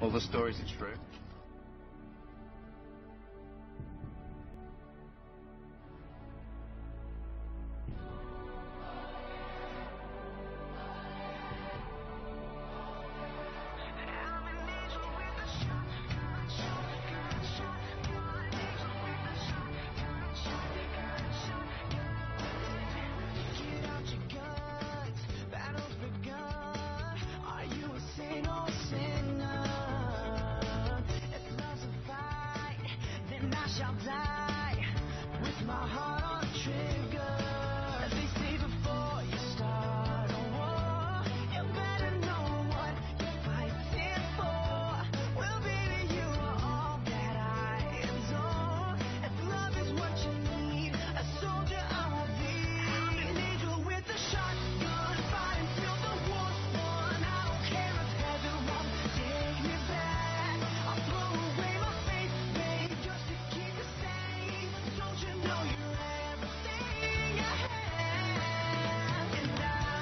All the stories are true. I shall die with my heart on the trigger. They say before you start a war, you better know what you're fighting for. Well, baby, you are all that I adore. If love is what you need, a soldier I will be. I'm an angel with a shotgun, fighting till the war's won. I don't care if heaven won't take me back. I'll throw away my faith, babe, just to keep it safe. Don't you know you're everything I have? And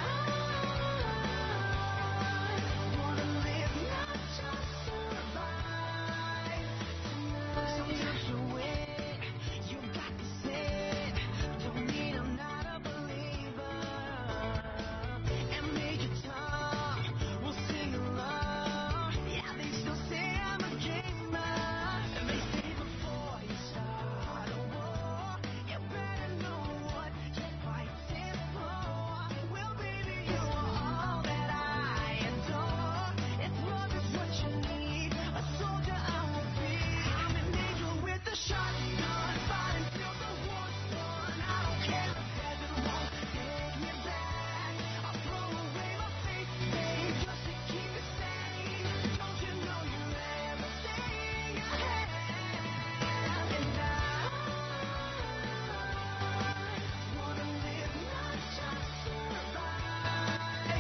I wanna live, not just survive tonight. Sometimes to win, you got to sit. Don't mean I'm not a believer. And Major Tom will sing along. Yeah, they still say I'm a dreamer. And they say before you start a war, you better know what you're fighting for. Well, baby, you are all that I adore. If love is what you need, a soldier I will be. I'm an angel with a shotgun, fighting till the war's won. I don't care if heaven won't take me back. I'll throw away my faith, babe, just to keep it safe. Don't you know you're everything I have? And I wanna live, not just survive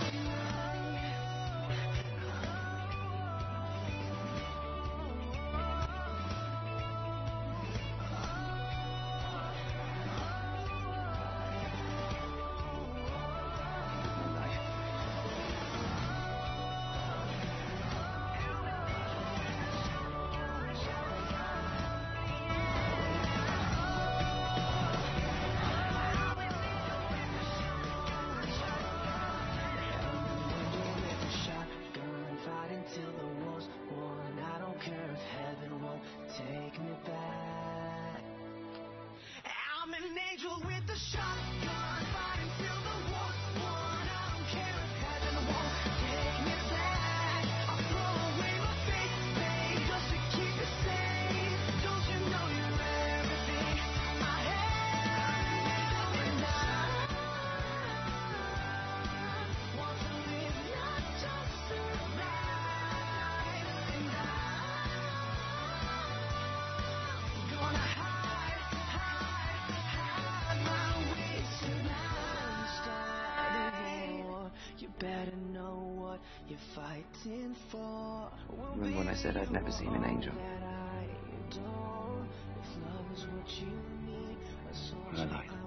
shotgun, fighting till the war's won. I don't care if heaven won't take me back. I'm an angel with a shotgun, fighting till the war's won. I don't care if heaven won't take me back. I'll throw away my faith, babe, just to keep it safe. Don't you know you're everything I have? And I want to live, not just survive. And I'm gonna hide my way tonight. Start a war, you better know what you're fighting for. Remember when I said I'd never seen an angel? That I adore. If love is what you need, a soldier I like that.